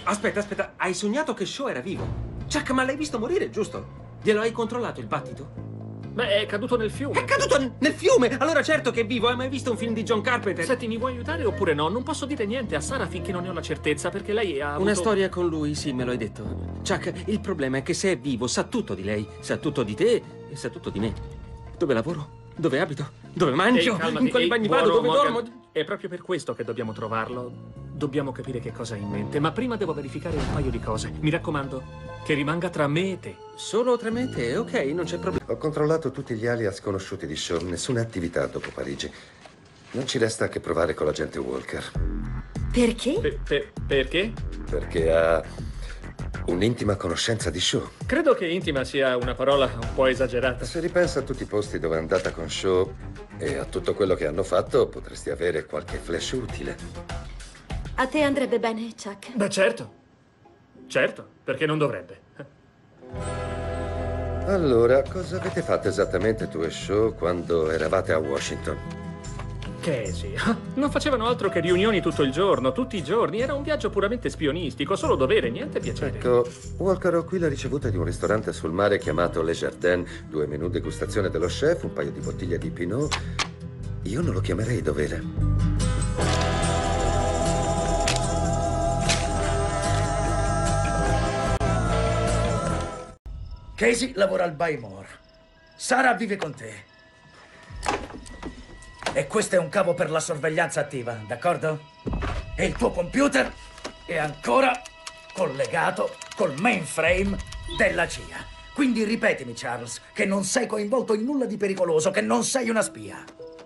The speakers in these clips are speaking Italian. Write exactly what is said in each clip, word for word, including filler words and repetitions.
Aspetta, aspetta, hai sognato che Shaw era vivo? Chuck, ma l'hai visto morire, giusto? Glielo hai controllato il battito? Beh, è caduto nel fiume. È caduto nel fiume! Allora certo che è vivo. Hai mai visto un film di John Carpenter? Senti, mi vuoi aiutare oppure no? Non posso dire niente a Sara finché non ne ho la certezza, perché lei ha avuto... Una storia con lui, sì, me lo hai detto. Chuck, il problema è che se è vivo sa tutto di lei, sa tutto di te e sa tutto di me. Dove lavoro? Dove abito? Dove mangio? Ehi, calmati. In quali Ehi, bagni vado? buono, Dove Morgan. dormo? È proprio per questo che dobbiamo trovarlo. Dobbiamo capire che cosa ha in mente, ma prima devo verificare un paio di cose. Mi raccomando, che rimanga tra me e te. Solo tra me e te? Ok, non c'è problema. Ho controllato tutti gli alias conosciuti di Shaw, nessuna attività dopo Parigi. Non ci resta che provare con l'agente Walker. Perché? Per, per, perché? Perché ha un'intima conoscenza di Shaw. Credo che intima sia una parola un po' esagerata. Se ripensa a tutti i posti dove è andata con Shaw e a tutto quello che hanno fatto, potresti avere qualche flash utile. A te andrebbe bene, Chuck? Beh, certo. Certo, perché non dovrebbe. Allora, cosa avete fatto esattamente tu e Shaw quando eravate a Washington? Che sì. Non facevano altro che riunioni tutto il giorno, tutti i giorni. Era un viaggio puramente spionistico, solo dovere, niente piacere. Ecco, Walker, ho qui la ricevuta di un ristorante sul mare chiamato Le Jardin. Due menù degustazione dello chef, un paio di bottiglie di Pinot. Io non lo chiamerei dovere. Casey lavora al Buy More. Sara vive con te. E questo è un cavo per la sorveglianza attiva, d'accordo? E il tuo computer è ancora collegato col mainframe della C I A. Quindi ripetimi, Charles, che non sei coinvolto in nulla di pericoloso, che non sei una spia.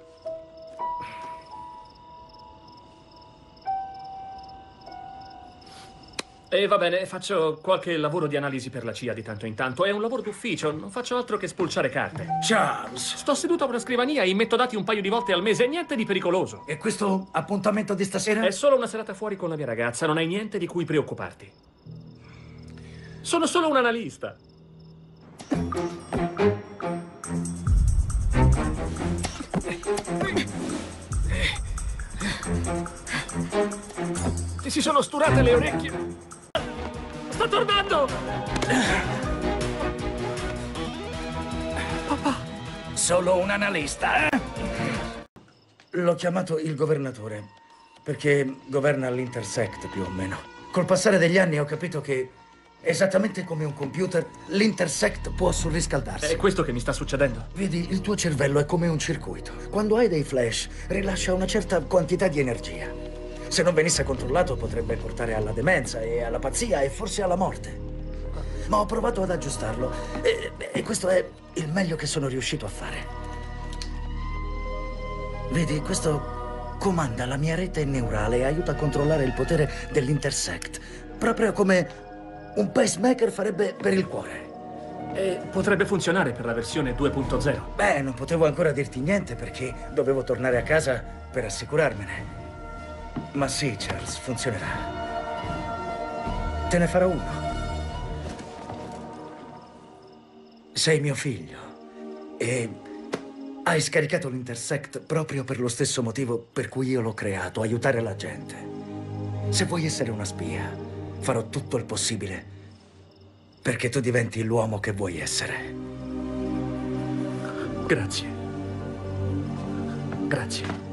E va bene, faccio qualche lavoro di analisi per la C I A di tanto in tanto. È un lavoro d'ufficio, non faccio altro che spulciare carte. Charles! Sto seduto a una scrivania e immetto dati un paio di volte al mese, niente di pericoloso. E questo appuntamento di stasera? È solo una serata fuori con la mia ragazza, non hai niente di cui preoccuparti. Sono solo un analista. Ti si sono sturate le orecchie. Sta tornando! Papà! Solo un analista, eh? L'ho chiamato il governatore, perché governa l'Intersect, più o meno. Col passare degli anni ho capito che, esattamente come un computer, l'Intersect può surriscaldarsi. È questo che mi sta succedendo. Vedi, il tuo cervello è come un circuito. Quando hai dei flash, rilascia una certa quantità di energia. Se non venisse controllato potrebbe portare alla demenza e alla pazzia e forse alla morte. Ma ho provato ad aggiustarlo e, e questo è il meglio che sono riuscito a fare. Vedi, questo comanda la mia rete neurale e aiuta a controllare il potere dell'Intersect, proprio come un pacemaker farebbe per il cuore. E potrebbe funzionare per la versione due punto zero. Beh, non potevo ancora dirti niente perché dovevo tornare a casa per assicurarmene. Ma sì, Charles, funzionerà. Te ne farò uno. Sei mio figlio e hai scaricato l'Intersect proprio per lo stesso motivo per cui io l'ho creato, aiutare la gente. Se vuoi essere una spia, farò tutto il possibile perché tu diventi l'uomo che vuoi essere. Grazie. Grazie.